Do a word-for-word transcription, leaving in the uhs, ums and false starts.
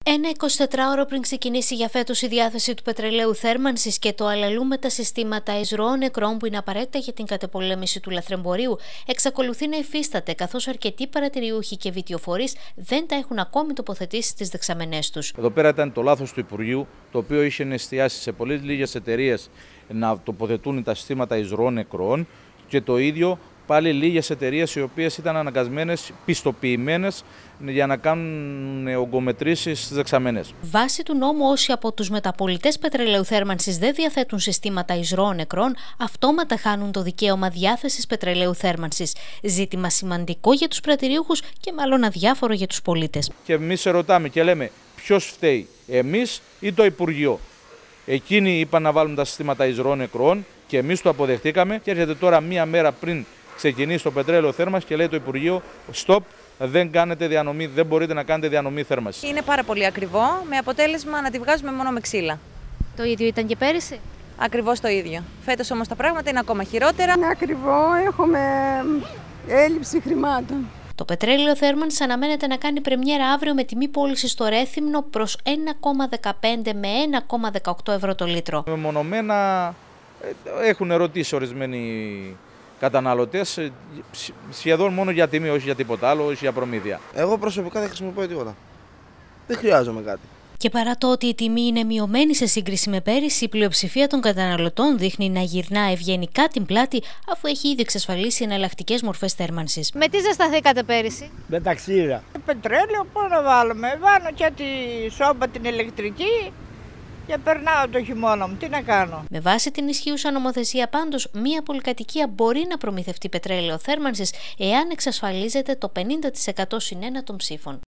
Ένα εικοσιτετράωρο πριν ξεκινήσει για φέτος η διάθεση του πετρελαίου θέρμανσης και το αλλαλούμε τα συστήματα εισρωών νεκρών που είναι απαραίτητα για την κατεπολέμηση του λαθρεμπορίου, εξακολουθεί να υφίσταται, καθώς αρκετοί παρατηριούχοι και βιτιοφορείς δεν τα έχουν ακόμη τοποθετήσει στις δεξαμενές τους. Εδώ πέρα ήταν το λάθος του Υπουργείου, το οποίο είχε εστιάσει σε πολύ λίγες εταιρείες να τοποθετούν τα συστήματα εισρωών νεκρών και το ίδιο πάλι λίγες εταιρείες οι οποίες ήταν αναγκασμένες, πιστοποιημένες για να κάνουν ογκομετρήσεις στις δεξαμενές. Βάσει του νόμου, όσοι από τους μεταπολιτές πετρελαίου θέρμανσης δεν διαθέτουν συστήματα εισρωών νεκρών, αυτόματα χάνουν το δικαίωμα διάθεσης πετρελαίου θέρμανσης. Ζήτημα σημαντικό για τους πρατηριούχους και μάλλον αδιάφορο για τους πολίτες. Και εμείς σε ρωτάμε και λέμε ποιος φταίει, εμείς ή το Υπουργείο. Εκείνοι είπαν να βάλουν τα συστήματα εισρωών νεκρών και εμείς το αποδεχτήκαμε και έρχεται τώρα μία μέρα πριν ξεκινήσει το πετρέλαιο θέρμανσης και λέει το Υπουργείο stop, δεν κάνετε διανομή, δεν μπορείτε να κάνετε διανομή θέρμανσης. Είναι πάρα πολύ ακριβό, με αποτέλεσμα να τη βγάζουμε μόνο με ξύλα. Το ίδιο ήταν και πέρυσι. Ακριβώς το ίδιο. Φέτος όμως τα πράγματα είναι ακόμα χειρότερα. Είναι ακριβό, έχουμε έλλειψη χρημάτων. Το πετρέλαιο θέρμανσης αναμένεται να κάνει πρεμιέρα αύριο με τιμή πώληση στο Ρέθυμνο προς ένα κόμμα δεκαπέντε με ένα κόμμα δεκαοκτώ ευρώ το λίτρο. Μεμονωμένα έχουν ερωτήσει ορισμένοι καταναλωτές, σχεδόν μόνο για τιμή, όχι για τίποτα άλλο, όχι για προμήθεια. Εγώ προσωπικά δεν χρησιμοποιώ τίποτα. Δεν χρειάζομαι κάτι. Και παρά το ότι η τιμή είναι μειωμένη σε σύγκριση με πέρυσι, η πλειοψηφία των καταναλωτών δείχνει να γυρνά ευγενικά την πλάτη, αφού έχει ήδη εξασφαλίσει εναλλακτικές μορφές θέρμανσης. Με τι ζεσταθήκατε πέρυσι? Με τα ξύλα. Πετρέλαιο πώς να βάλουμε, βάλω και τη σόμπα την ηλεκτρική και περνάω το χειμώνα μου, τι να κάνω. Με βάση την ισχύουσα νομοθεσία πάντως, μία πολυκατοικία μπορεί να προμηθευτεί πετρέλαιο θέρμανσης εάν εξασφαλίζεται το πενήντα τοις εκατό συν ένα των ψήφων.